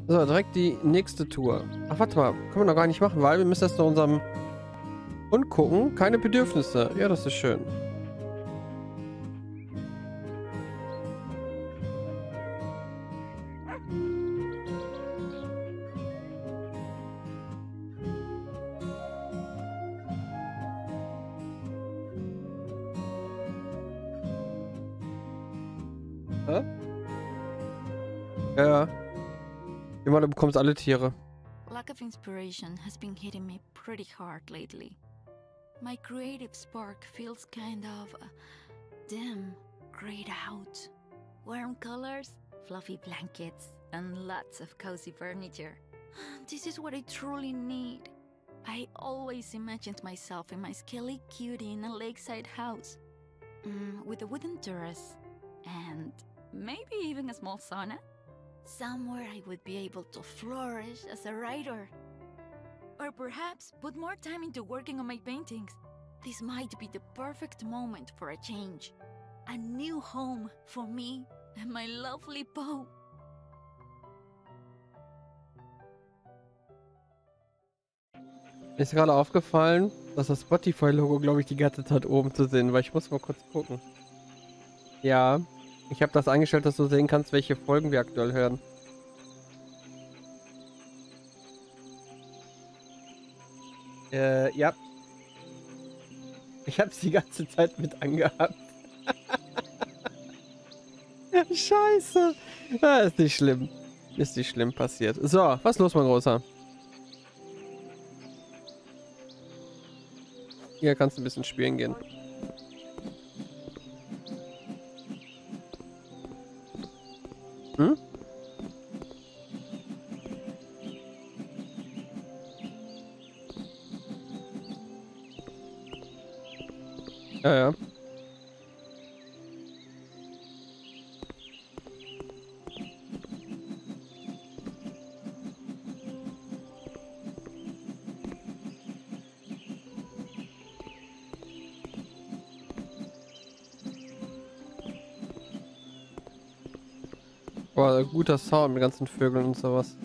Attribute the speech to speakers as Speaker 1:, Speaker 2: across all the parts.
Speaker 1: So, direkt die nächste Tour. Ach, warte mal. Können wir noch gar nicht machen, weil wir müssen erst nach unserem Hund gucken. Keine Bedürfnisse. Ja, das ist schön. Hä? Ja. Immer, du bekommst alle Tiere.
Speaker 2: Lack of inspiration has been hitting me pretty hard lately. My creative spark feels kind of dim, grayed out. Warm colors, fluffy blankets, and lots of cozy furniture. This is what I truly need. I always imagined myself in my skelly cutie in a lakeside house. With a wooden terrace, and maybe even a small sauna. Somewhere I would be able to flourish as a writer. Or perhaps put more time into working on my paintings. This might be the perfect moment for a change. A new home for me and my lovely Poe.
Speaker 1: Mir ist gerade aufgefallen, dass das Spotify-Logo, glaube ich, die ganze Zeit oben zu sehen, weil ich muss mal kurz gucken. Ja, ich habe das eingestellt, dass du sehen kannst, welche Folgen wir aktuell hören. Ja. Ich habe es die ganze Zeit mit angehabt. Scheiße. Ist nicht schlimm. Ist nicht schlimm passiert. So, was ist los, mein Großer? Hier kannst du ein bisschen spielen gehen. Hm? Ja, ja. Boah, guter Sound mit ganzen Vögeln und sowas.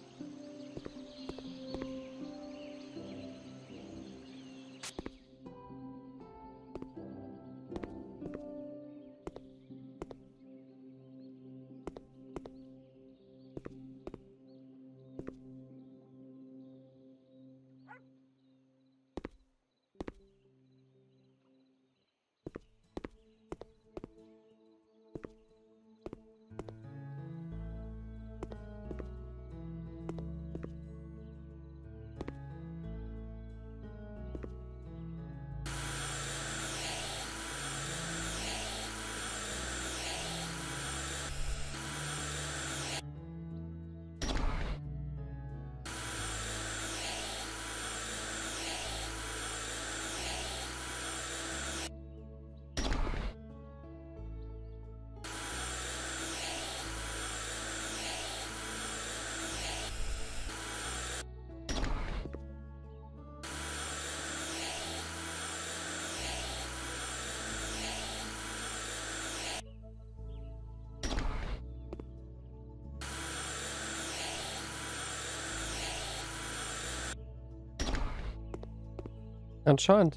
Speaker 1: Anscheinend.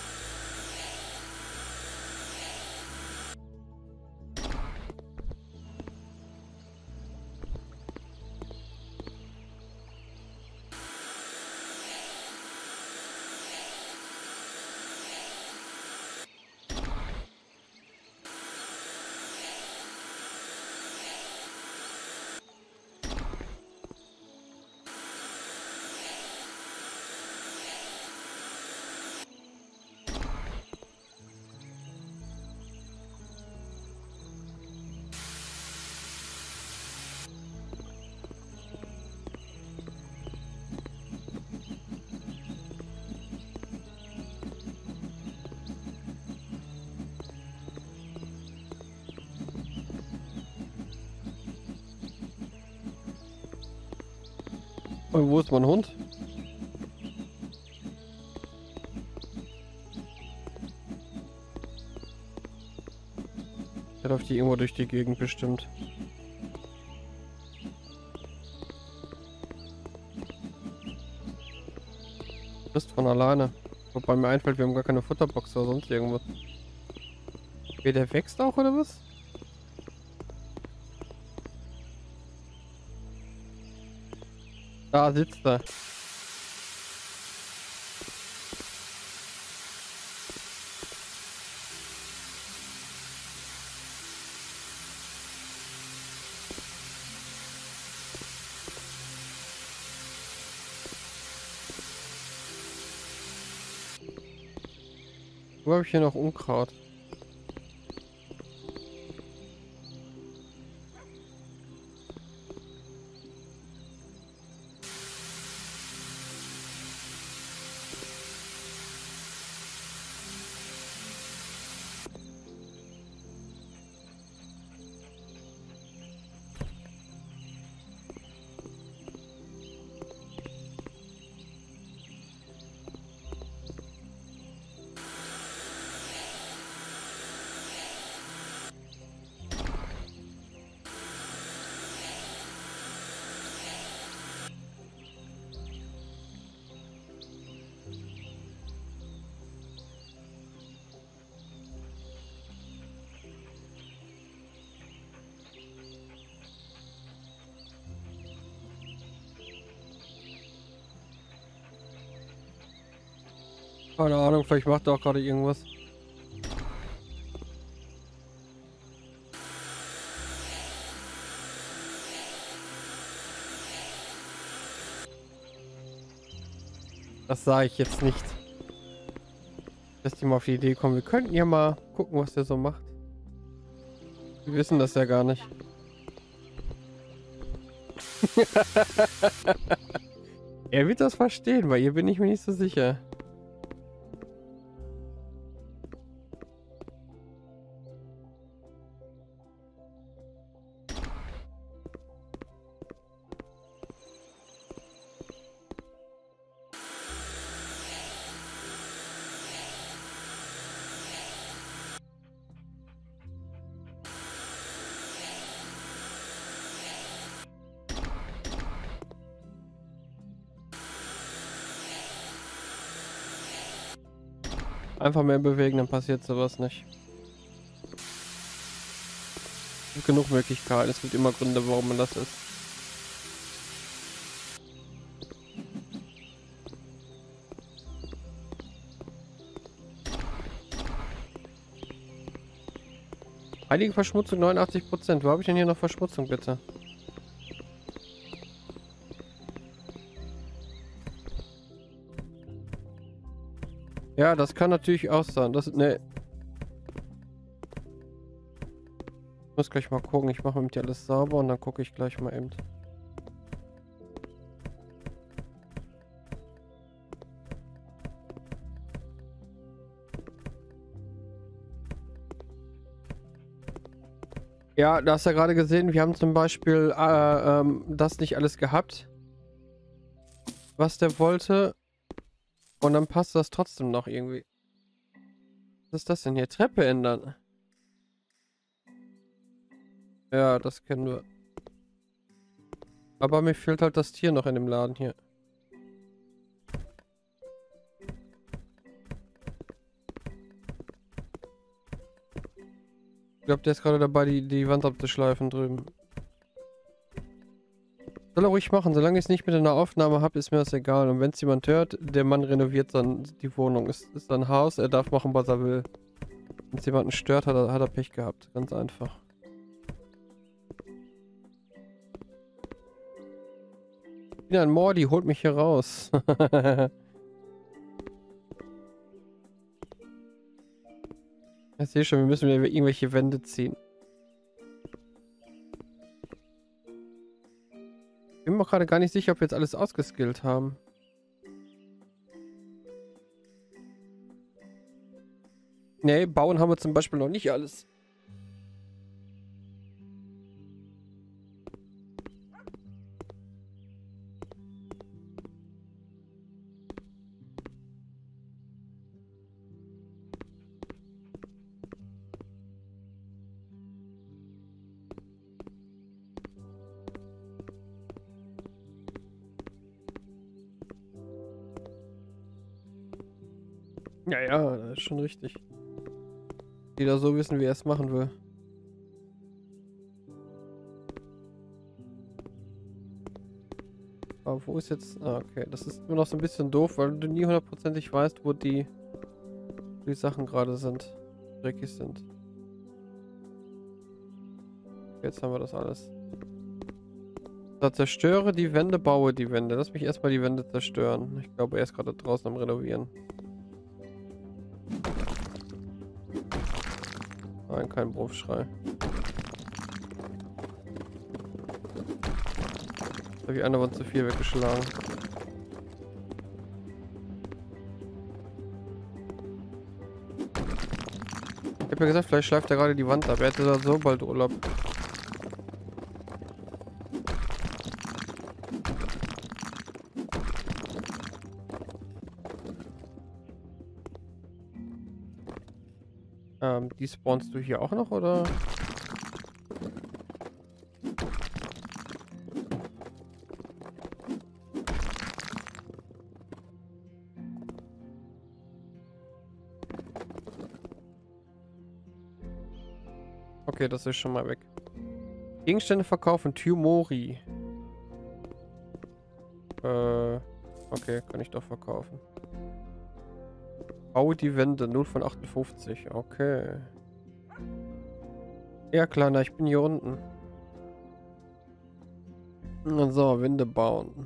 Speaker 1: Und wo ist mein Hund? Der läuft hier irgendwo durch die Gegend bestimmt. frisst von alleine. Wobei mir einfällt, wir haben gar keine Futterbox oder sonst irgendwas. Okay, der wächst auch, oder was? Da sitzt er. Wo habe ich hier noch Unkraut? Keine Ahnung, vielleicht macht er auch gerade irgendwas. Das sage ich jetzt nicht. Dass die mal auf die Idee kommen. Wir könnten ja mal gucken, was der so macht. Wir wissen das ja gar nicht. Er wird das verstehen, weil ihr bin ich mir nicht so sicher. Einfach mehr bewegen, dann passiert sowas nicht. Es gibt genug Möglichkeiten, es gibt immer Gründe, warum man das ist. Heilige Verschmutzung 89%. Wo habe ich denn hier noch Verschmutzung, bitte? Ja, das kann natürlich auch sein. Das, ne. Ich muss gleich mal gucken. Ich mache mit dir alles sauber und dann gucke ich gleich mal eben. Ja, da hast du ja gerade gesehen, wir haben zum Beispiel das nicht alles gehabt, was der wollte. Und dann passt das trotzdem noch irgendwie. Was ist das denn hier? Treppe ändern. Ja, das kennen wir. Aber mir fehlt halt das Tier noch in dem Laden hier. Ich glaube, der ist gerade dabei, die Wand abzuschleifen drüben. Soll er ruhig machen, solange ich es nicht mit einer Aufnahme habe, ist mir das egal. Und wenn es jemand hört, der Mann renoviert dann die Wohnung. Ist ein Haus, er darf machen, was er will. Wenn es jemanden stört, hat er Pech gehabt. Ganz einfach. Ich bin ein Mordi, holt mich hier raus. Ich sehe schon, wir müssen wieder irgendwelche Wände ziehen. Ich bin mir auch gerade gar nicht sicher, ob wir jetzt alles ausgeskillt haben. Nee, bauen haben wir zum Beispiel noch nicht alles. Ja, ja, das ist schon richtig. Jeder so wissen, wie er es machen will. Aber wo ist jetzt... Ah, okay. Das ist immer noch so ein bisschen doof, weil du nie hundertprozentig weißt, wo die Sachen gerade sind. Dreckig sind. Jetzt haben wir das alles. So, zerstöre die Wände, baue die Wände. Lass mich erstmal die Wände zerstören. Ich glaube, er ist gerade draußen am Renovieren. Nein, kein Berufsschrei. Jetzt habe ich eine Wand zu viel weggeschlagen. Ich habe ja gesagt, vielleicht schleift er gerade die Wand ab. Er hätte da so bald Urlaub. Die spawnst du hier auch noch, oder? Okay, das ist schon mal weg. Gegenstände verkaufen, Tyumori. Okay, kann ich doch verkaufen. Baue die Wände, 0 von 58. Okay. Ja, Kleiner, ich bin hier unten. So, Wände bauen.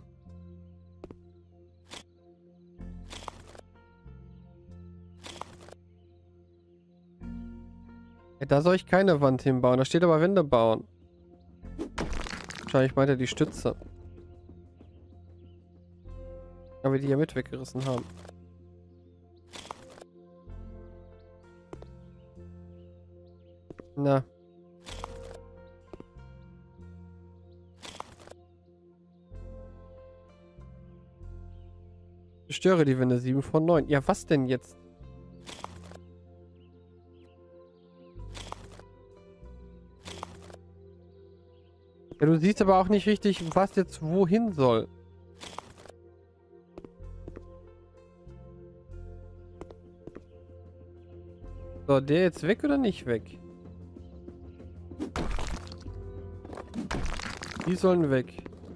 Speaker 1: Ja, da soll ich keine Wand hinbauen. Da steht aber Wände bauen. Wahrscheinlich meint er die Stütze. Aber die ja mit weggerissen haben. Na. Zerstöre die Wände, 7 von 9. Ja, was denn jetzt? Ja, du siehst aber auch nicht richtig, was jetzt wohin soll. So, der jetzt weg oder nicht weg? Die sollen weg.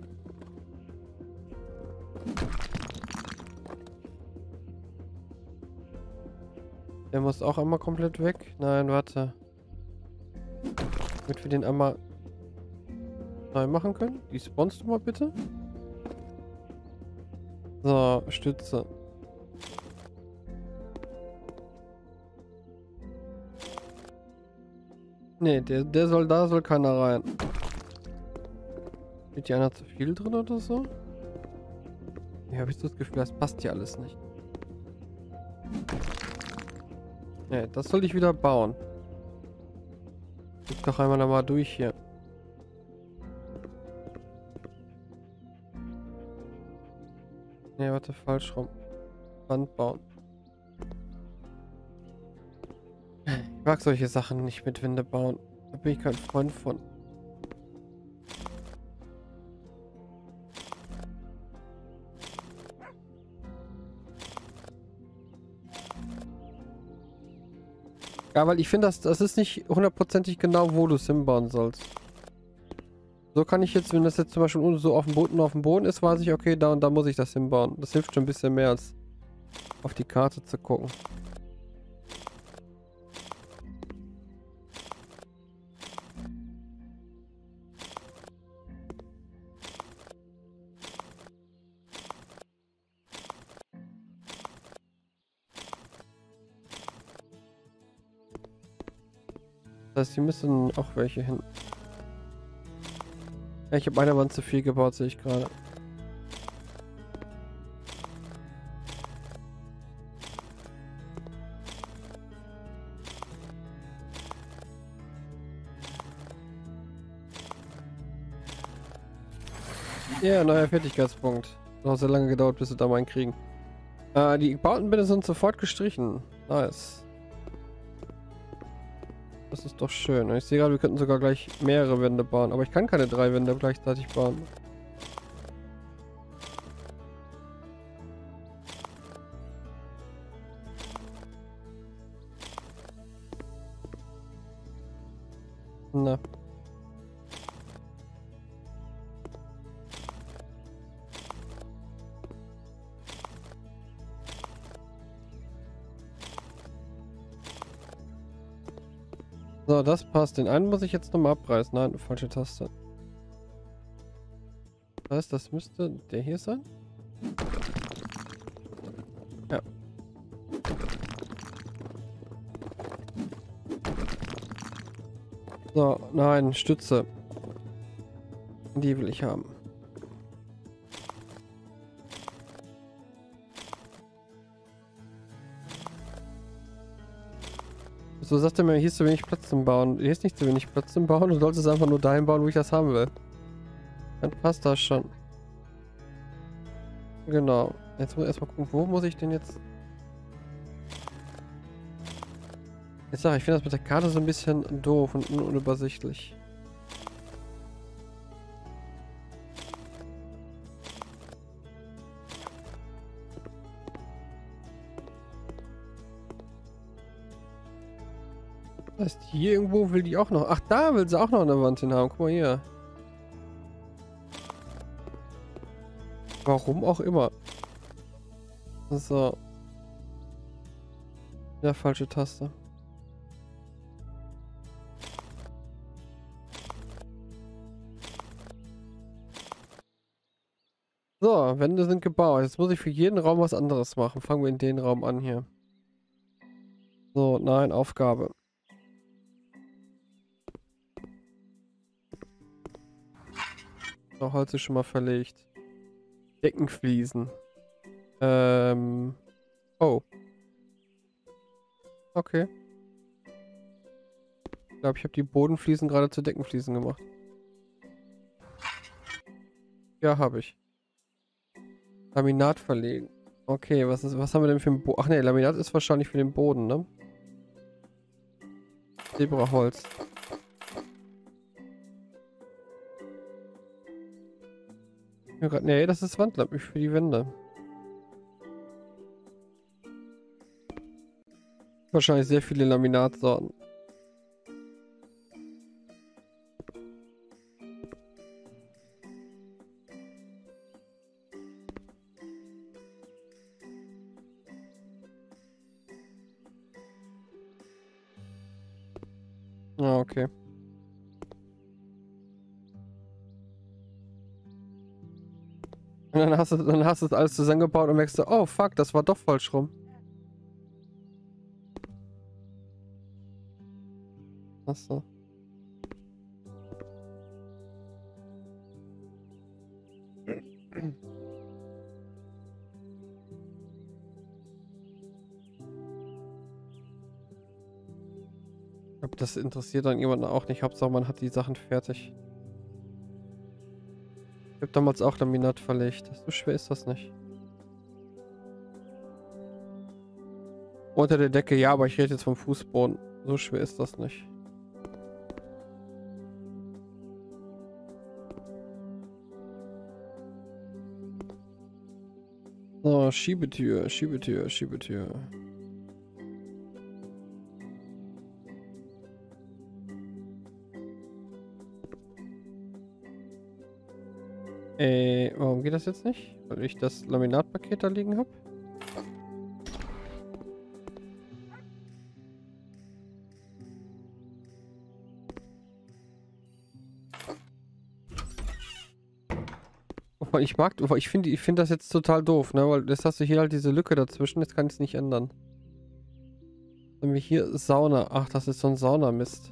Speaker 1: Der muss auch einmal komplett weg. Nein, warte. Damit wir den einmal neu machen können. Die spawnst du mal bitte. So, Stütze. Nee, da soll keiner rein. Steht hier einer zu viel drin oder so? Ja, habe ich so das Gefühl, das passt hier alles nicht. Nee, das soll ich wieder bauen. Guck doch einmal nochmal durch hier. Nee, warte, falsch rum. Wand bauen. Ich mag solche Sachen nicht mit Wände bauen. Da bin ich kein Freund von. Ja, weil ich finde, das ist nicht hundertprozentig genau, wo du es hinbauen sollst. So kann ich jetzt, wenn das jetzt zum Beispiel unten so auf dem Boden ist, weiß ich, okay, da und da muss ich das hinbauen. Das hilft schon ein bisschen mehr, als auf die Karte zu gucken. Das heißt, hier müssen auch welche hin. Ja, ich habe eine Wand zu viel gebaut, sehe ich gerade. Ja, neuer Fertigkeitspunkt. Noch sehr lange gedauert, bis wir da mal einen kriegen. Die gebauten Bände sind sofort gestrichen. Nice. Das ist doch schön. Und ich sehe gerade, wir könnten sogar gleich mehrere Wände bauen. Aber ich kann keine 3 Wände gleichzeitig bauen. Na. So, das passt. Den einen muss ich jetzt nochmal abreißen. Nein, falsche Taste. Das heißt, das müsste der hier sein? Ja. So, nein, Stütze. Die will ich haben. So sagt er mir, hier ist zu wenig Platz zum Bauen. Hier ist nicht zu wenig Platz zum Bauen. Du solltest einfach nur dahin bauen, wo ich das haben will. Dann passt das schon. Genau. Jetzt muss ich erstmal gucken, wo muss ich denn jetzt... Ich sag, ich finde das mit der Karte so ein bisschen doof und unübersichtlich. Das heißt, hier irgendwo will die auch noch... Ach, da will sie auch noch eine Wand hin haben. Guck mal hier. Warum auch immer. So. Ja, falsche Taste. So, Wände sind gebaut. Jetzt muss ich für jeden Raum was anderes machen. Fangen wir in den Raum an hier. So, nein, Aufgabe. So, Holz ist schon mal verlegt. Deckenfliesen. Oh. Okay. Ich glaube, ich habe die Bodenfliesen gerade zu Deckenfliesen gemacht. Ja, habe ich. Laminat verlegen. Okay, was haben wir denn für ein Boden? Ach ne, Laminat ist wahrscheinlich für den Boden, ne? Zebraholz. Nee, das ist Wandlappen für die Wände. Wahrscheinlich sehr viele Laminatsorten. Ah, okay. Und dann hast du das alles zusammengebaut und merkst du, oh fuck, das war doch falsch rum. Achso. Ich glaube, das interessiert dann jemanden auch nicht. Hauptsache, man hat die Sachen fertig. Ich habe damals auch Laminat verlegt. So schwer ist das nicht. Unter der Decke, ja, aber ich rede jetzt vom Fußboden. So schwer ist das nicht. So, Schiebetür, Schiebetür, Schiebetür. Warum geht das jetzt nicht? Weil ich das Laminatpaket da liegen habe? Ich finde das jetzt total doof, ne? Weil jetzt hast du hier halt diese Lücke dazwischen, jetzt kann ich es nicht ändern. Dann haben wir hier Sauna. Ach, das ist so ein Saunamist.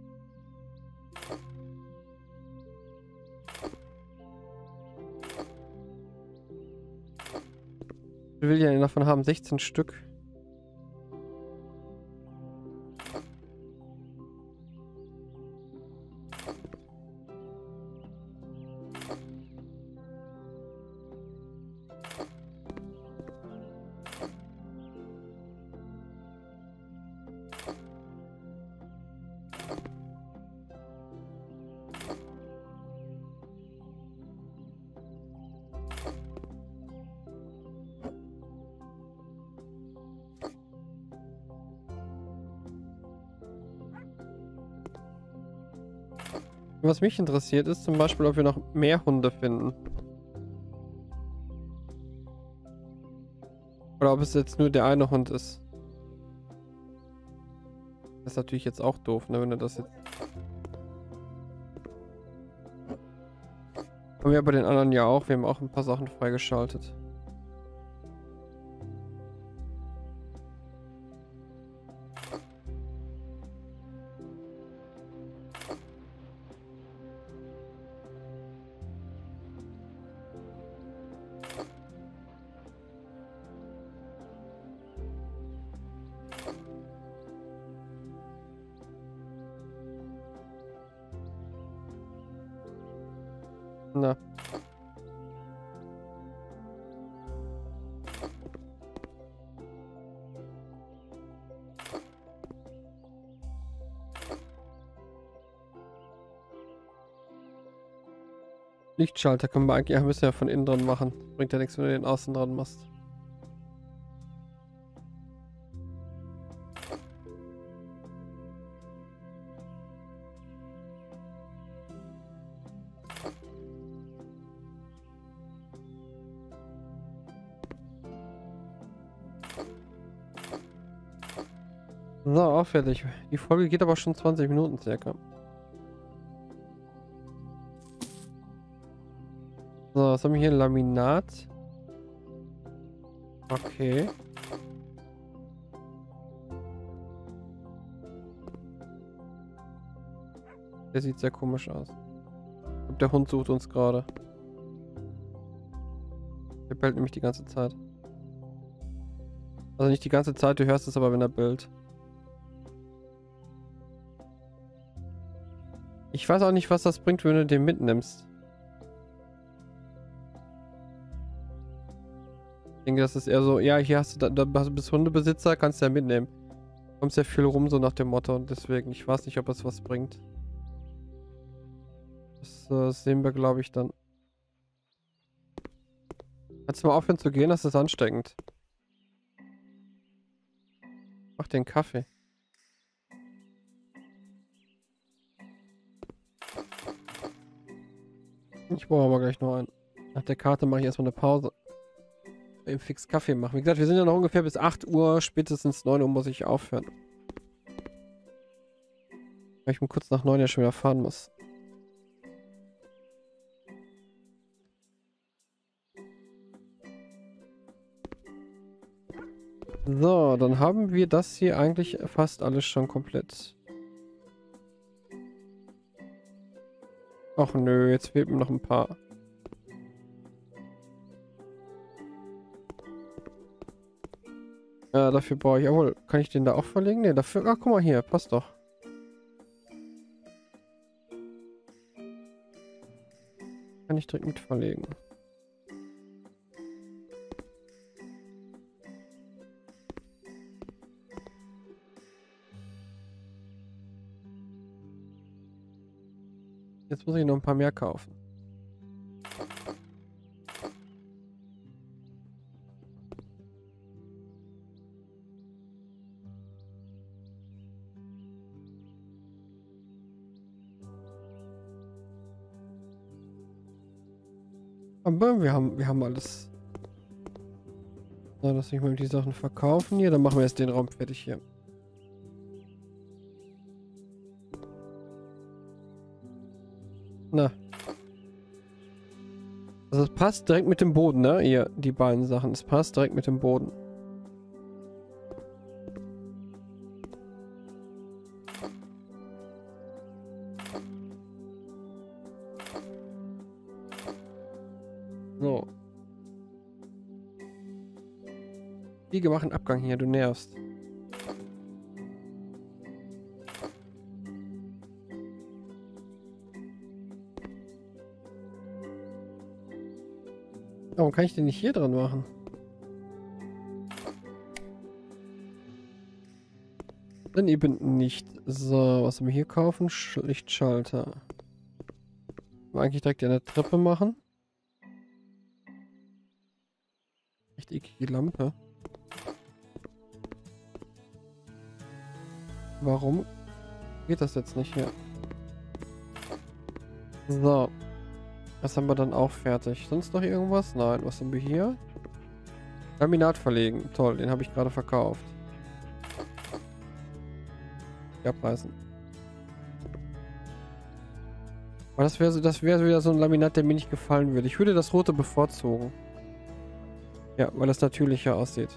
Speaker 1: Ich will ja davon haben, 16 Stück. Was mich interessiert ist zum Beispiel, ob wir noch mehr Hunde finden. Oder ob es jetzt nur der eine Hund ist. Das ist natürlich jetzt auch doof, ne, wenn du das jetzt... Haben wir bei den anderen ja auch. Wir haben auch ein paar Sachen freigeschaltet. Na. Lichtschalter können wir eigentlich, ja, müssen wir ja von innen dran machen. Bringt ja nichts, wenn du den außen dran machst. So, auch fertig. Die Folge geht aber schon 20 Minuten circa. So, was haben wir hier? Laminat. Okay. Der sieht sehr komisch aus. Ich glaube, der Hund sucht uns gerade. Der bellt nämlich die ganze Zeit. Also nicht die ganze Zeit, du hörst es aber, wenn er bellt. Ich weiß auch nicht, was das bringt, wenn du den mitnimmst. Ich denke, das ist eher so, ja, hier hast du, da bist Hundebesitzer, kannst du ja mitnehmen. Kommst ja viel rum, so nach dem Motto, und deswegen, ich weiß nicht, ob es was bringt. Das sehen wir, glaube ich, dann. Kannst du mal aufhören zu gehen, das ist ansteckend. Mach den Kaffee. Ich brauche aber gleich noch einen. Nach der Karte mache ich erstmal eine Pause. Eben fix Kaffee machen. Wie gesagt, wir sind ja noch ungefähr bis 8 Uhr, spätestens 9 Uhr muss ich aufhören. Weil ich kurz nach 9 ja schon wieder fahren muss. So, dann haben wir das hier eigentlich fast alles schon komplett. Ach nö, jetzt fehlt mir noch ein paar. Ja, dafür brauche ich... Jawohl, kann ich den da auch verlegen? Ne, dafür... Ah, guck mal hier, passt doch. Kann ich direkt mit verlegen. Jetzt muss ich noch ein paar mehr kaufen. Aber wir haben alles. So, lass mich mal die Sachen verkaufen hier. Dann machen wir jetzt den Raum fertig hier. Na. Also es passt direkt mit dem Boden, ne? Hier, die beiden Sachen. Es passt direkt mit dem Boden. So. Fliege, mach einen Abgang hier, du nervst. Warum kann ich den nicht hier dran machen? Dann eben nicht. So, was wir hier kaufen? Lichtschalter. Eigentlich direkt eine Treppe machen. Echt eklige Lampe. Warum geht das jetzt nicht hier? So. Das haben wir dann auch fertig. Sonst noch irgendwas? Nein. Was haben wir hier? Laminat verlegen. Toll, den habe ich gerade verkauft. Abreißen. Aber das wäre wieder so ein Laminat, der mir nicht gefallen würde. Ich würde das rote bevorzugen. Ja, weil das natürlicher aussieht.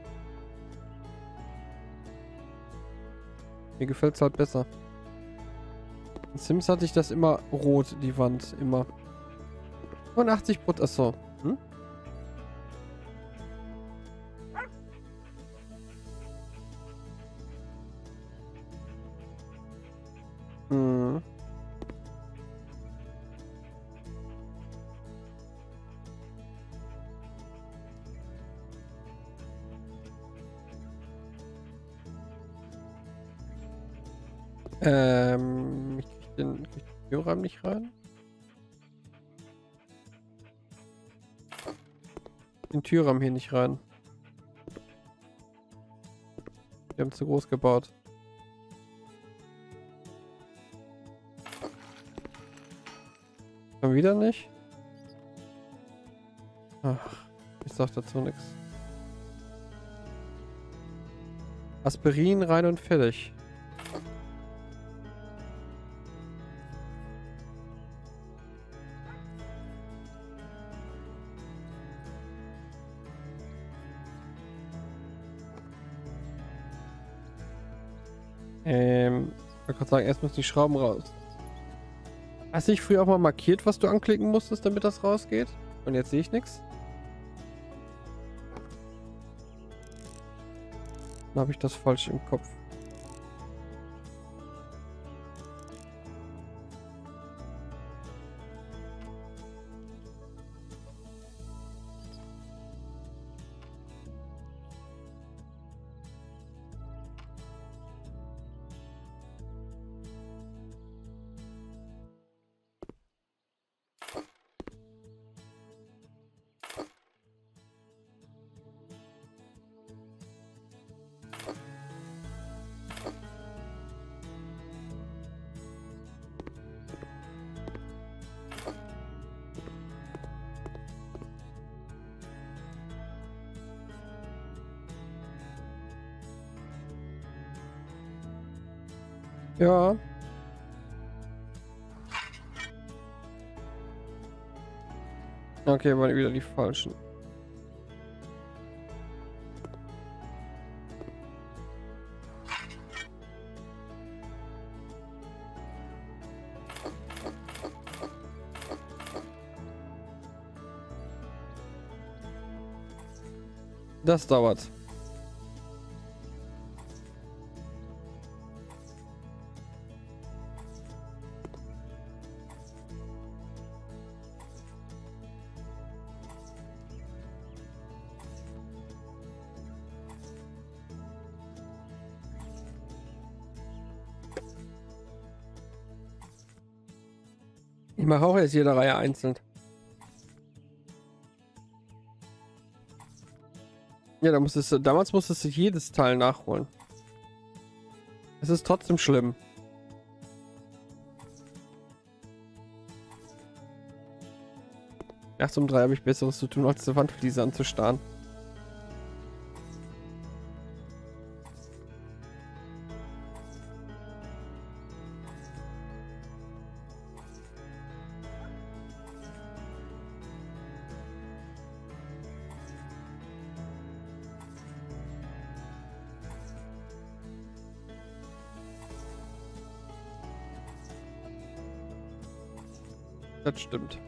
Speaker 1: Mir gefällt es halt besser. In Sims hatte ich das immer rot, die Wand. Immer. 85%. Achso. Hm? Hm. Ich krieg den Türrahmen nicht rein. Den Türrahmen hier nicht rein. Wir haben zu groß gebaut. Schon wieder nicht? Ach, ich sag dazu nichts. Aspirin rein und fertig. Ich wollte gerade sagen, erst müssen die Schrauben raus. Hast du nicht früher auch mal markiert, was du anklicken musstest, damit das rausgeht? Und jetzt sehe ich nichts. Dann habe ich das falsch im Kopf. Ja. Okay, waren wieder die falschen. Das dauert. Ich mache auch jetzt jede Reihe einzeln. Ja, damals musstest du jedes Teil nachholen. Es ist trotzdem schlimm. Nachts um 3 habe ich Besseres zu tun, als die Wandfliese anzustarren. Das stimmt.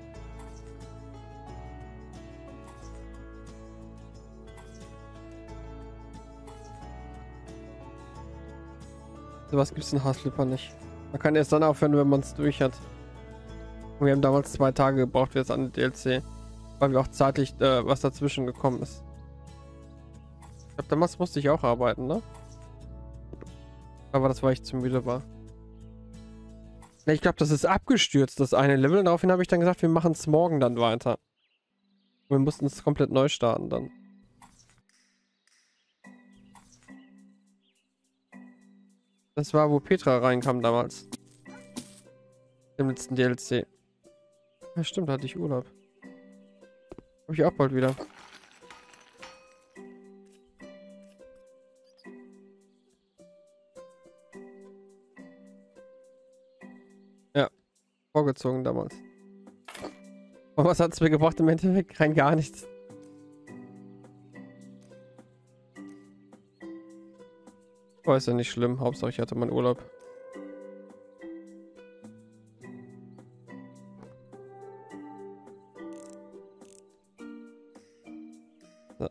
Speaker 1: Sowas gibt es in Haarslipper nicht. Man kann erst dann aufhören, wenn man es durch hat. Und wir haben damals 2 Tage gebraucht für das andere DLC. Weil wir auch zeitlich was dazwischen gekommen ist. Ich glaube, damals musste ich auch arbeiten, ne? Aber das war ich zu müde war. Ich glaube, das ist abgestürzt, das eine Level. Und daraufhin habe ich dann gesagt, wir machen es morgen dann weiter. Wir mussten es komplett neu starten dann. Das war, wo Petra reinkam damals. Im letzten DLC. Ja, stimmt, da hatte ich Urlaub. Hab ich auch bald wieder. Ja, vorgezogen damals. Und was hat es mir gebracht im Endeffekt? Rein gar nichts. Aber ist ja nicht schlimm. Hauptsache ich hatte meinen Urlaub. So.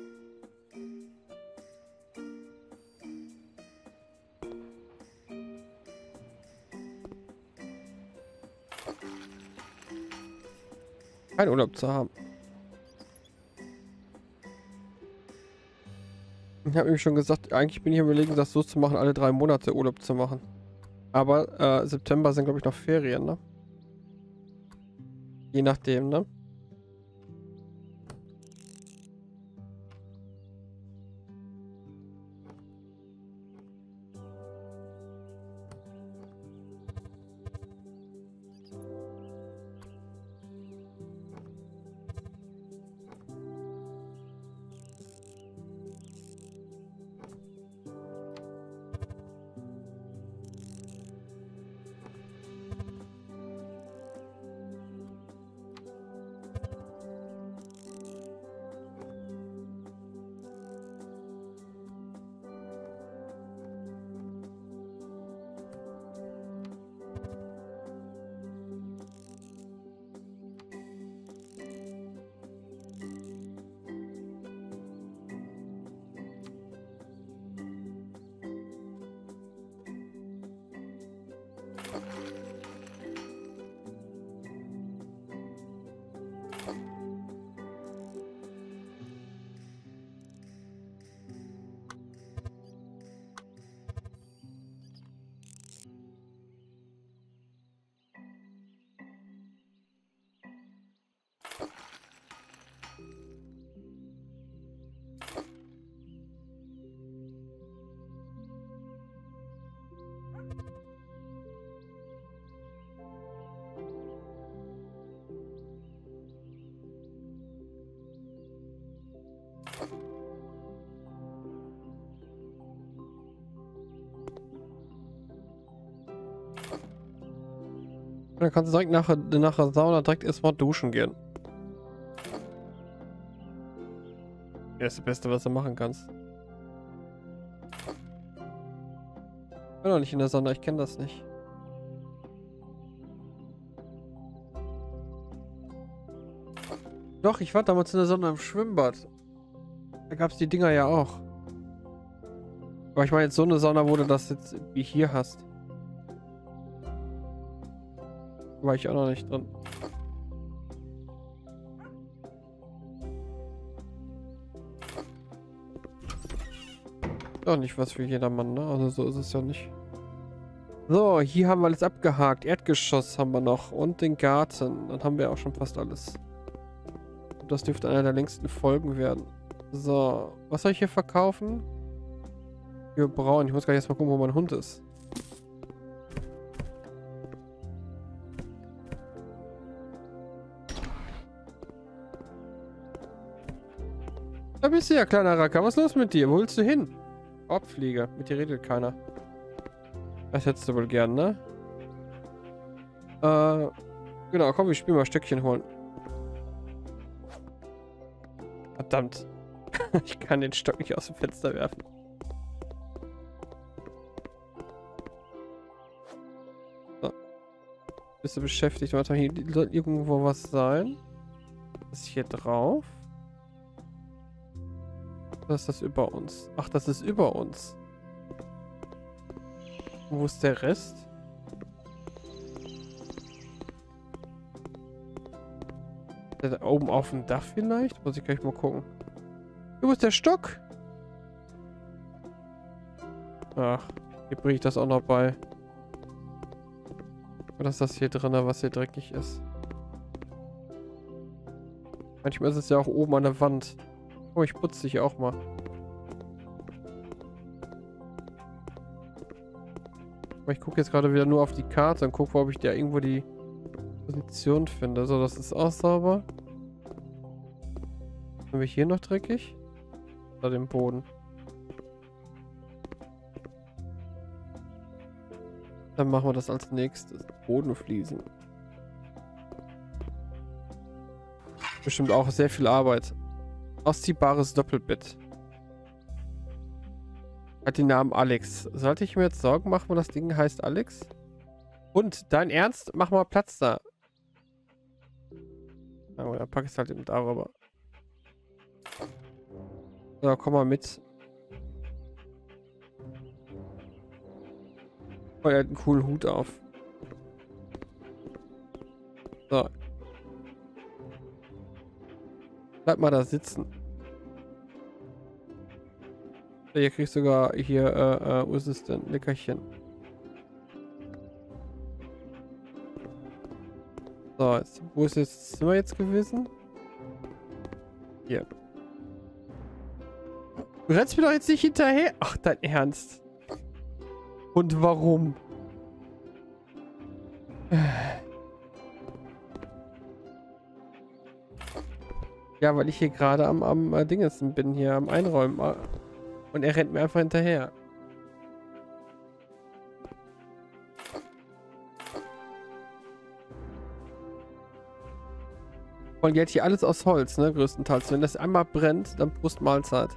Speaker 1: Kein Urlaub zu haben. Ich habe ihm schon gesagt, eigentlich bin ich überlegen, das so zu machen, alle 3 Monate Urlaub zu machen. Aber September sind, glaube ich, noch Ferien, ne? Je nachdem, ne? Dann kannst du direkt nach der Sauna direkt erstmal duschen gehen. Das ist das Beste, was du machen kannst. Ich bin noch nicht in der Sauna, ich kenne das nicht. Doch, ich war damals in der Sauna im Schwimmbad. Da gab es die Dinger ja auch. Aber ich meine jetzt so eine Sauna, wo du das jetzt wie hier hast. War ich auch noch nicht drin. Doch nicht was für jedermann, ne? Also so ist es ja nicht. So, hier haben wir alles abgehakt. Erdgeschoss haben wir noch. Und den Garten. Dann haben wir auch schon fast alles. Und das dürfte einer der längsten Folgen werden. So, was soll ich hier verkaufen? Für braun. Ich muss gleich erstmal gucken, wo mein Hund ist. Da bist du ja, kleiner Racker. Was ist los mit dir? Wo willst du hin? Obfliege. Mit dir redet keiner. Das hättest du wohl gern, ne? Genau. Komm, wir spielen mal Stöckchen holen. Verdammt. Ich kann den Stock nicht aus dem Fenster werfen. So. Bist du beschäftigt? Warte, hier soll irgendwo was sein. Was ist hier drauf? Was ist das über uns? Ach, das ist über uns. Wo ist der Rest? Der da oben auf dem Dach vielleicht? Muss ich gleich mal gucken. Wo ist der Stock? Ach, hier bringe ich das auch noch bei. Oder ist das hier drin, was hier dreckig ist? Manchmal ist es ja auch oben an der Wand. Oh, ich putze dich auch mal. Aber ich gucke jetzt gerade wieder nur auf die Karte und gucke, ob ich da irgendwo die Position finde. So, das ist auch sauber. Haben wir hier noch dreckig? Oder den Boden? Dann machen wir das als nächstes. Bodenfliesen. Bestimmt auch sehr viel Arbeit. Ausziehbares Doppelbett. Hat den Namen Alex. Sollte ich mir jetzt Sorgen machen, wenn das Ding heißt Alex? Und, dein Ernst? Mach mal Platz da. Oh, dann packe ich es halt eben darüber. So, komm mal mit. Oh, er hat einen coolen Hut auf. So. Bleib mal da sitzen. Hier kriegst du sogar hier, wo ist es denn? Leckerchen. So, jetzt, wo ist jetzt das Zimmer jetzt gewesen? Hier. Du rennst mir doch jetzt nicht hinterher. Ach, dein Ernst. Und warum? Ja, weil ich hier gerade am Dingessen bin, hier am Einräumen. Und er rennt mir einfach hinterher. Und jetzt hier alles aus Holz, ne, größtenteils. Wenn das einmal brennt, dann Prost Mahlzeit.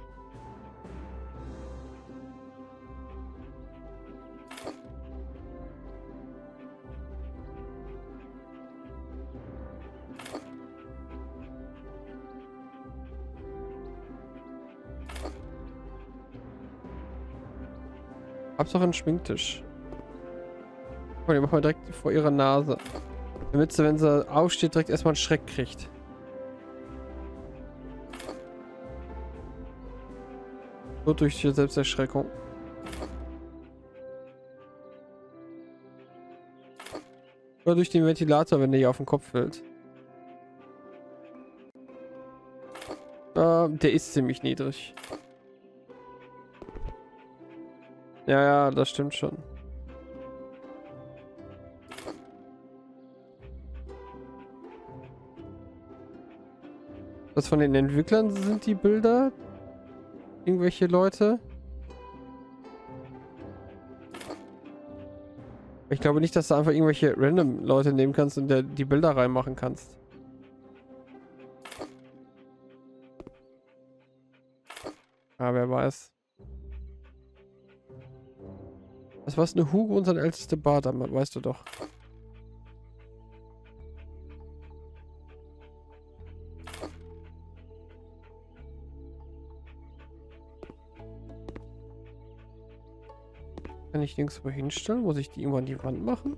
Speaker 1: Hab's doch einen Schminktisch. Guck mal, den machen wir direkt vor ihrer Nase. Damit sie, wenn sie aufsteht, direkt erstmal einen Schreck kriegt. So durch die Selbsterschreckung. Oder durch den Ventilator, wenn der hier auf den Kopf fällt. Der ist ziemlich niedrig. Ja, ja, das stimmt schon. Was von den Entwicklern sind die Bilder? Irgendwelche Leute? Ich glaube nicht, dass du einfach irgendwelche random Leute nehmen kannst und die Bilder reinmachen kannst. Ja, wer weiß. Das war eine Hugo, unser älteste Bardame, weißt du doch. Kann ich nirgendwo hinstellen? Muss ich die irgendwann an die Wand machen?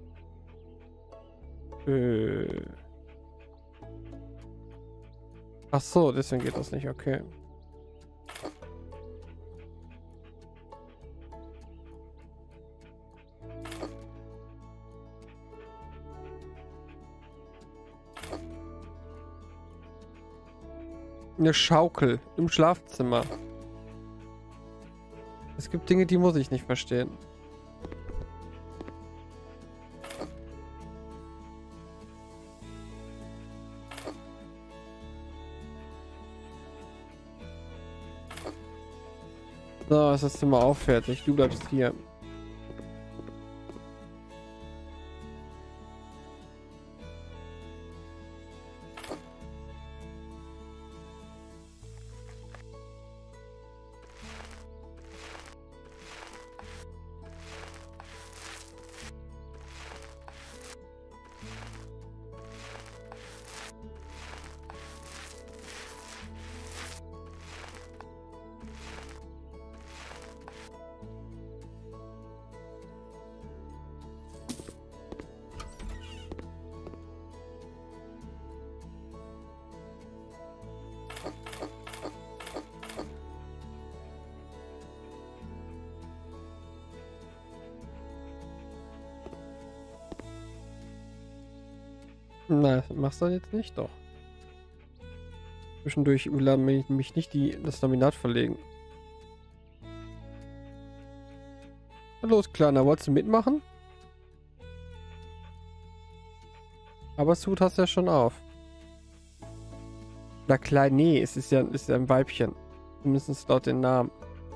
Speaker 1: Ach so, deswegen geht das nicht, okay. Eine Schaukel im Schlafzimmer. Es gibt Dinge, die muss ich nicht verstehen. So, ist das Zimmer auch fertig. Du bleibst hier. Na, machst du jetzt nicht? Doch. Zwischendurch will mich nicht das Laminat verlegen. Na los, Kleiner, wolltest du mitmachen? Aber Suit hast du ja schon auf. Oder klein, nee, es ist ja ein Weibchen. Zumindest laut den Namen.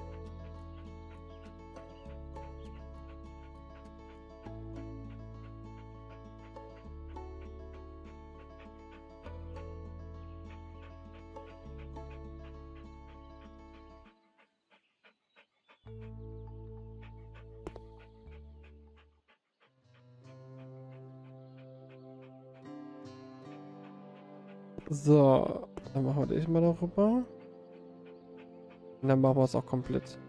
Speaker 1: So, dann machen wir das mal darüber. Und dann machen wir es auch komplett.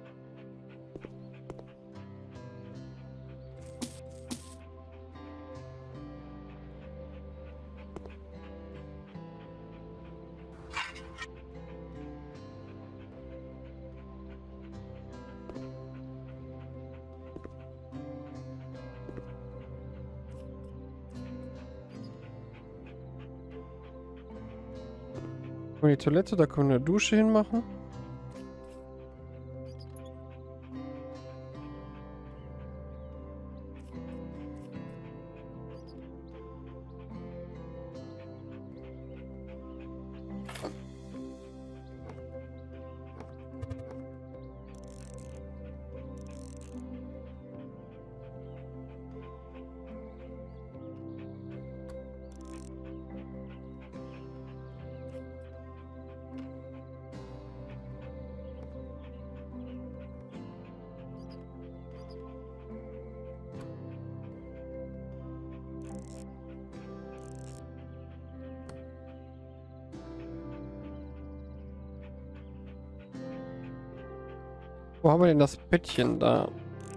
Speaker 1: Und die Toilette, da können wir eine Dusche hinmachen. Wo haben wir denn das Bettchen da?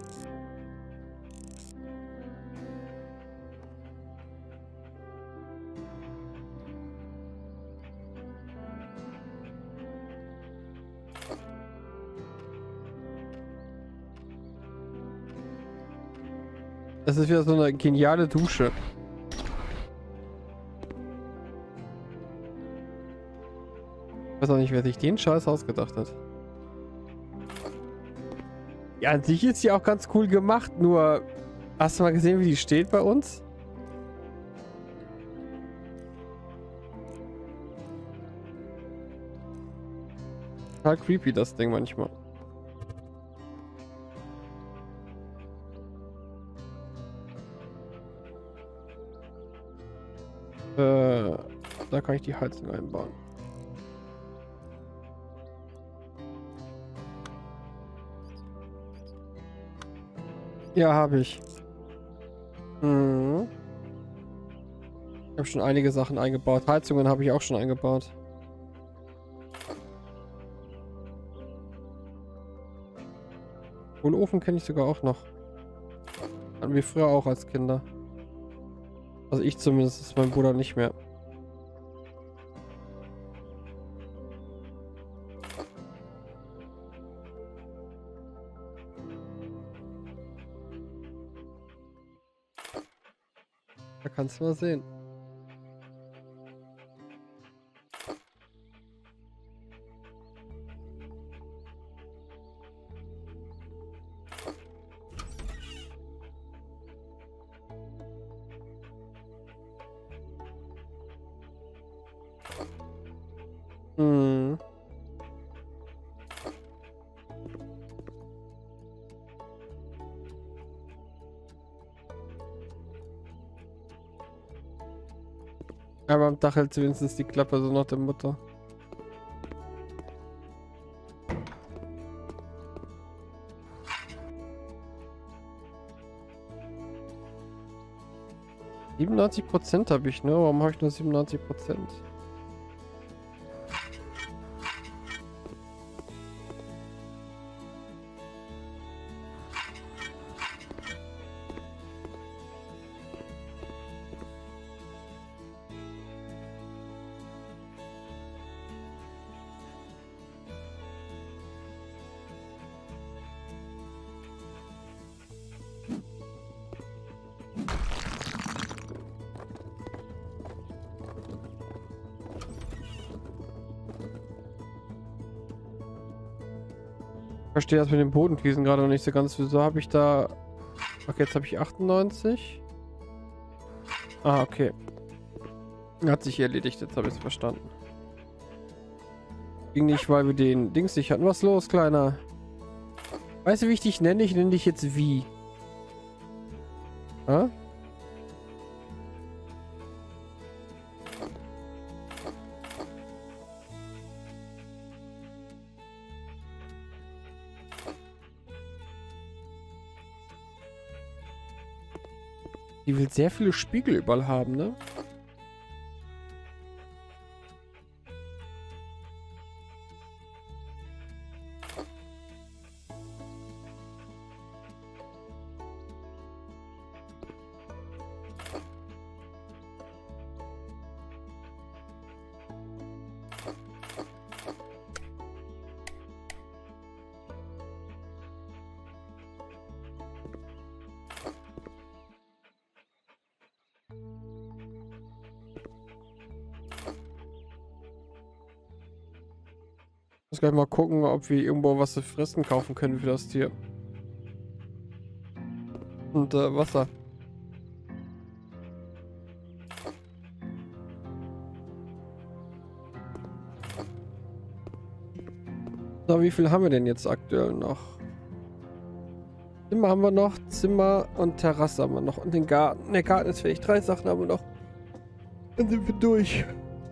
Speaker 1: Das ist wieder so eine geniale Dusche. Ich weiß auch nicht, wer sich den Scheiß ausgedacht hat. Ja, an sich ist sie auch ganz cool gemacht, nur hast du mal gesehen, wie die steht bei uns? Total creepy, das Ding manchmal. Da kann ich die Heizung einbauen. Ja, habe ich. Mhm. Ich habe schon einige Sachen eingebaut. Heizungen habe ich auch schon eingebaut. Kohleofen kenne ich sogar auch noch. Hatten wir früher auch als Kinder. Also ich zumindest, ist mein Bruder nicht mehr. Da kannst du mal sehen. Hm. Aber am Dach hält wenigstens die Klappe, so nach der Mutter. %97 habe ich, ne? Warum habe ich nur 97%? Ich verstehe das mit den Bodenfliesen gerade noch nicht so ganz. Wieso habe ich da... Okay, jetzt habe ich 98. Ah, okay. Hat sich erledigt, jetzt habe ich es verstanden. Ging nicht, weil wir den Dings nicht hatten. Was los, Kleiner? Weißt du, wie ich dich nenne? Ich nenne dich jetzt wie. Ha? Die will sehr viele Spiegel überall haben, ne? Ich muss gleich mal gucken, ob wir irgendwo was zu fressen kaufen können für das Tier. Und Wasser. So, wie viel haben wir denn jetzt aktuell noch? Zimmer haben wir noch, Zimmer und Terrasse haben wir noch und den Garten. Der Garten ist fertig, 3 Sachen haben wir noch. Dann sind wir durch.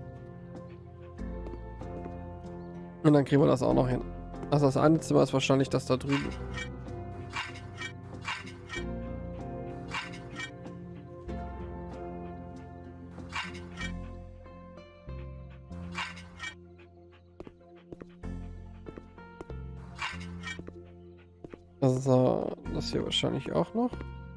Speaker 1: Und dann kriegen wir das auch noch hin. Also das eine Zimmer ist wahrscheinlich das da drüben. Also das hier wahrscheinlich auch noch.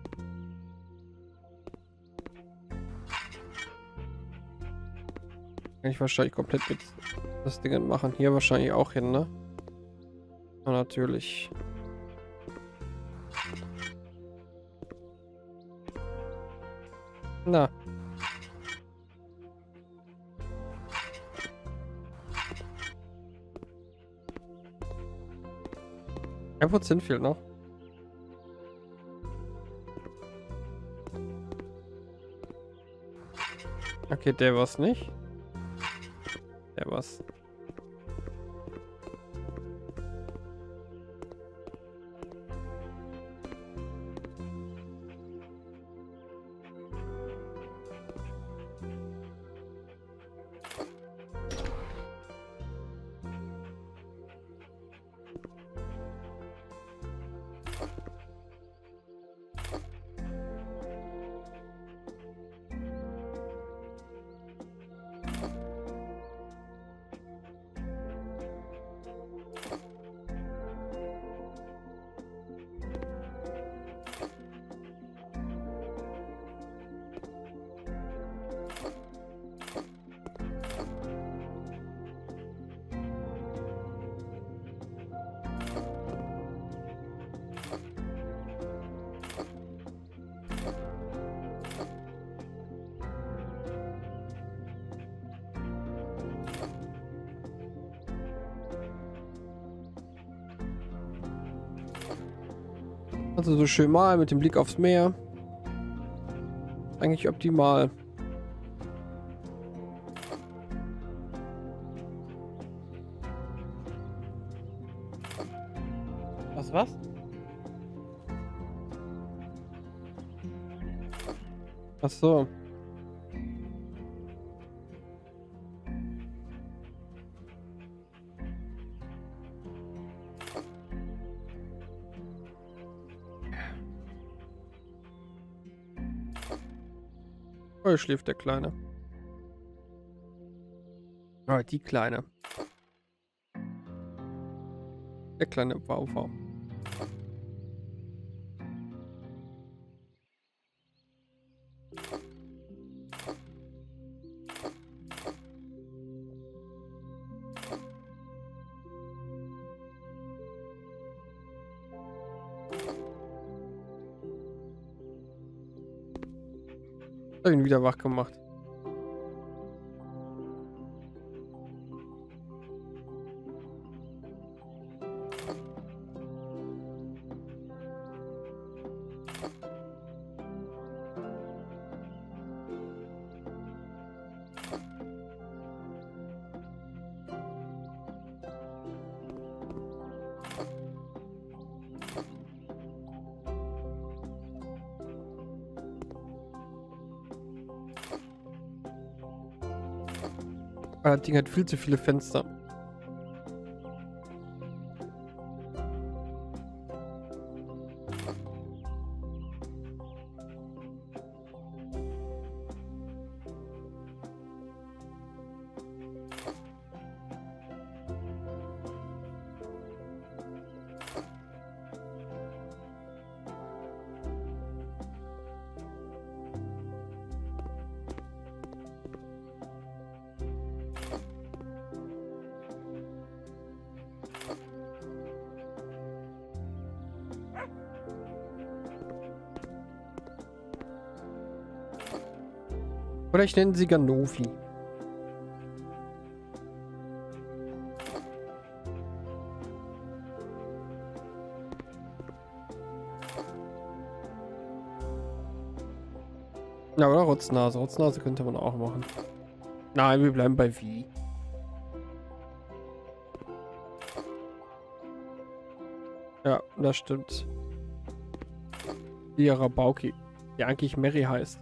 Speaker 1: Kann ich wahrscheinlich komplett mit das Ding machen. Hier wahrscheinlich auch hin, ne? Ja, natürlich. Na. Ein Prozent fehlt noch. Okay, der war's nicht. Der war's. Also so schön mal mit dem Blick aufs Meer. Eigentlich optimal. Was? Ach so. Oh, schläft der Kleine. Oh, die Kleine. Der kleine Wauwau. Hab ihn wieder wach gemacht. Das Ding hat viel zu viele Fenster. Oder ich nenne sie Ganofi. Ja, oder Rotznase. Rotznase könnte man auch machen. Nein, wir bleiben bei wie. Ja, das stimmt. Die Rabauki, die eigentlich Mary heißt.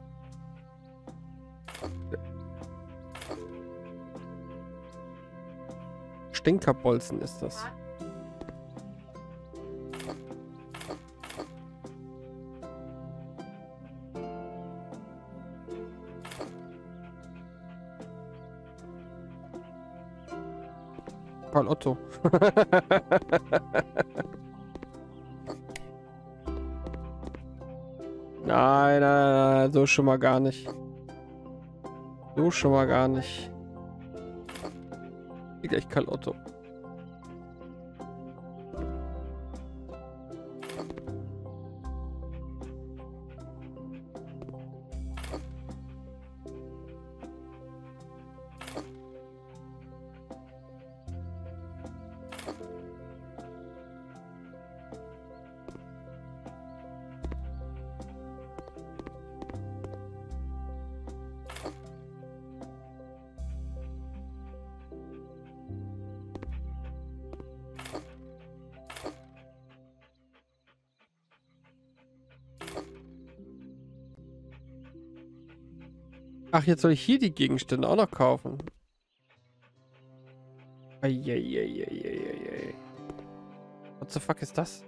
Speaker 1: Stinkerbolzen ist das. Karl Otto. Nein, nein, nein, so schon mal gar nicht. So schon mal gar nicht. Gleich Karl Otto. Ach, jetzt soll ich hier die Gegenstände auch noch kaufen. Eieieiei. What the fuck ist das?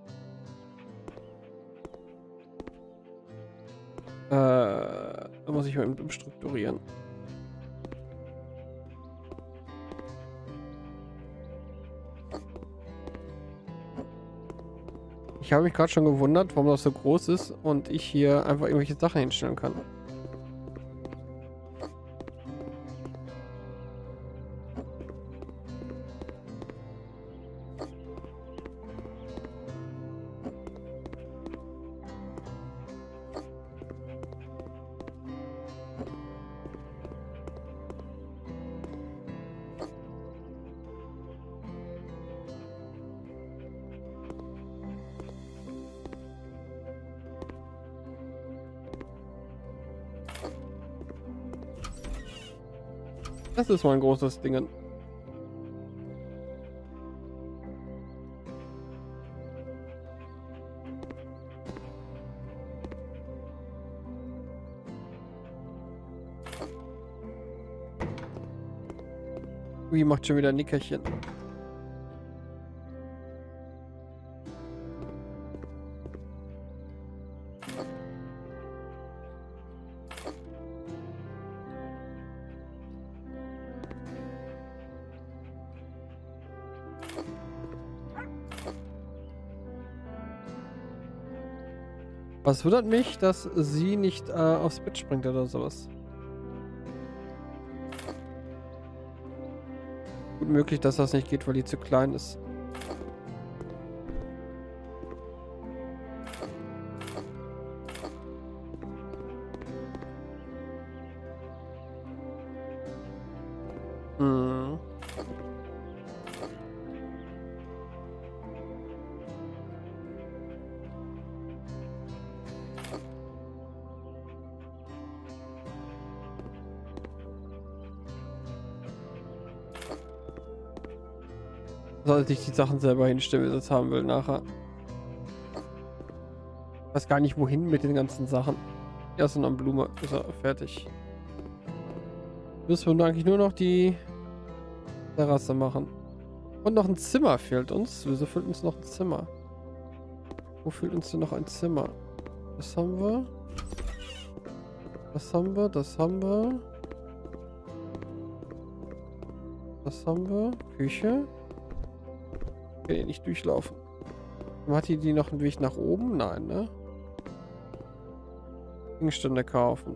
Speaker 1: Da muss ich mal umstrukturieren. Ich habe mich gerade schon gewundert, warum das so groß ist und ich hier einfach irgendwelche Sachen hinstellen kann. Das ist mal ein großes Ding. Ui, macht schon wieder ein Nickerchen. Was wundert mich, dass sie nicht aufs Bett springt oder sowas. Gut möglich, dass das nicht geht, weil die zu klein ist. Hm. Sollte ich die Sachen selber hinstellen, wie ich das haben will nachher. Ich weiß gar nicht wohin mit den ganzen Sachen. Ja, so eine Blume ist er fertig. Müssen wir eigentlich nur noch die Terrasse machen. Und noch ein Zimmer fehlt uns. Wieso fehlt uns noch ein Zimmer? Wo fehlt uns denn noch ein Zimmer? Das haben wir. Das haben wir. Das haben wir. Das haben wir. Küche. Ich kann hier nicht durchlaufen. Hat die noch einen Weg nach oben? Nein, ne? Gegenstände kaufen.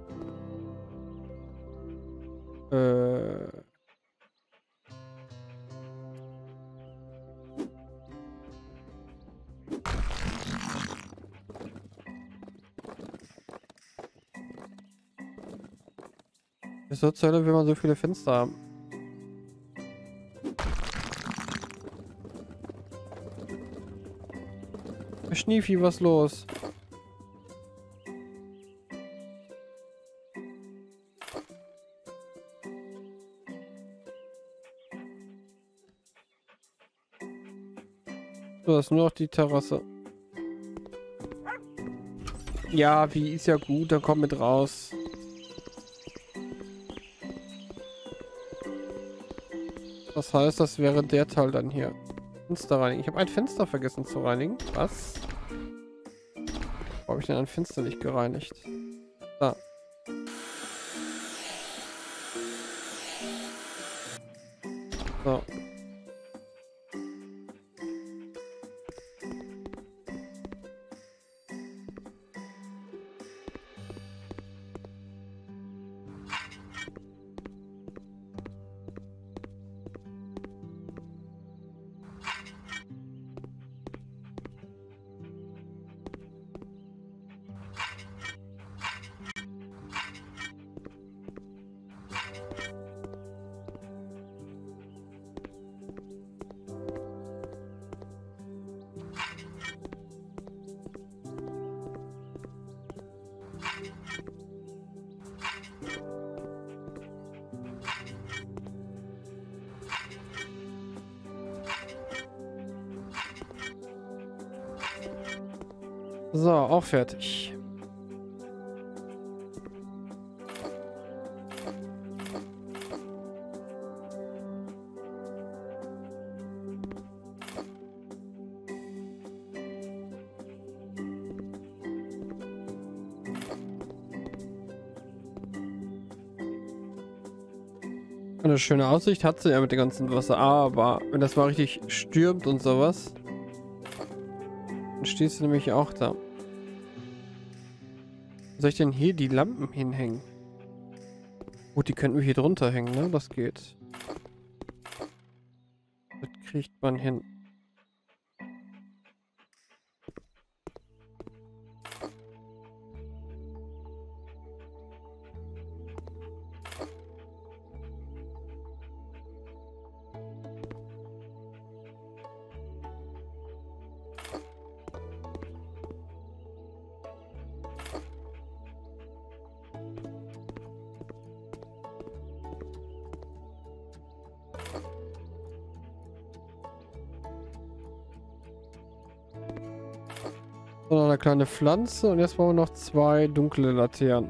Speaker 1: Wieso zur Hölle will man so viele Fenster haben? Schniefi, was los? So, das ist nur noch die Terrasse. Ja, wie ist ja gut, dann komm mit raus. Das heißt, das wäre der Teil dann hier. Fenster reinigen. Ich habe ein Fenster vergessen zu reinigen. Was? Wo habe ich denn ein Fenster nicht gereinigt? Da. So. So, auch fertig. Eine schöne Aussicht hat sie ja mit dem ganzen Wasser, aber wenn das mal richtig stürmt und sowas, dann stehst du nämlich auch da. Soll ich denn hier die Lampen hinhängen? Gut, die könnten wir hier drunter hängen, ne? Das geht. Das kriegt man hin. So, noch eine kleine Pflanze und jetzt brauchen wir noch 2 dunkle Laternen.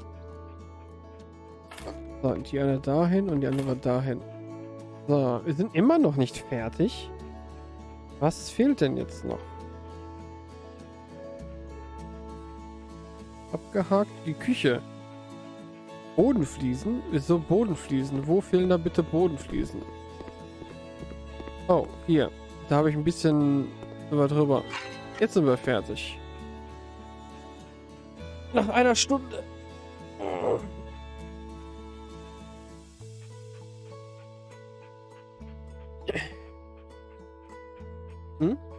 Speaker 1: So, die eine dahin und die andere dahin. So, wir sind immer noch nicht fertig. Was fehlt denn jetzt noch? Abgehakt, die Küche. Bodenfliesen? Wieso Bodenfliesen? Wo fehlen da bitte Bodenfliesen? Oh, hier. Da habe ich ein bisschen drüber. Jetzt sind wir fertig. Nach einer Stunde. Hm?